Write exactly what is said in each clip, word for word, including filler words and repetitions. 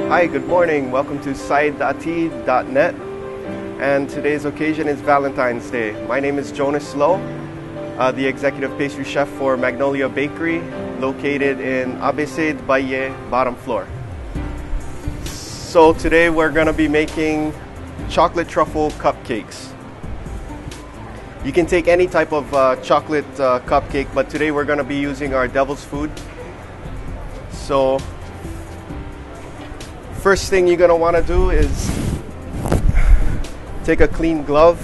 Hi, good morning. Welcome to Saidati dot net, and today's occasion is Valentine's Day. My name is Jonas Lowe, uh, the executive pastry chef for Magnolia Bakery, located in A B C Dbaye, bottom floor. So today we're going to be making chocolate truffle cupcakes. You can take any type of uh, chocolate uh, cupcake, but today we're going to be using our Devil's Food. So first thing you're going to want to do is take a clean glove,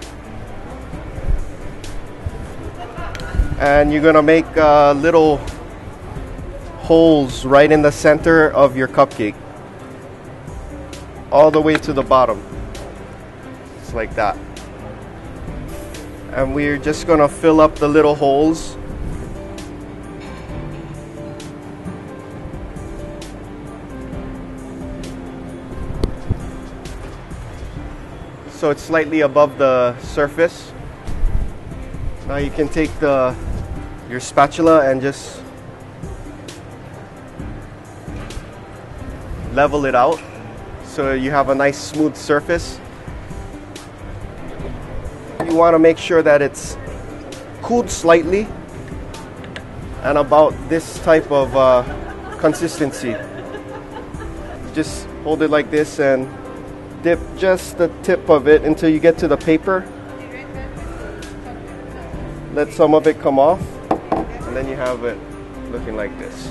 and you're going to make uh, little holes right in the center of your cupcake, all the way to the bottom, just like that. And we're just going to fill up the little holes. So it's slightly above the surface. Now you can take the your spatula and just level it out so you have a nice smooth surface. You want to make sure that it's cooled slightly and about this type of uh, consistency. Just hold it like this and dip just the tip of it until you get to the paper. Let some of it come off, and then you have it looking like this.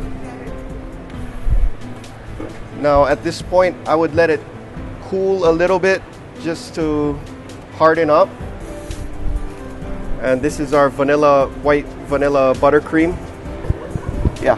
Now at this point I would let it cool a little bit just to harden up. And this is our vanilla, white vanilla buttercream. Yeah.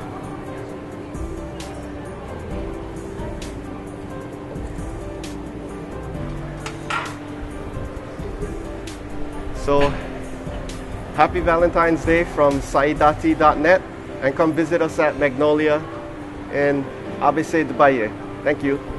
So, happy Valentine's Day from Saidati dot net, and come visit us at Magnolia in A B C Dbaye. Thank you.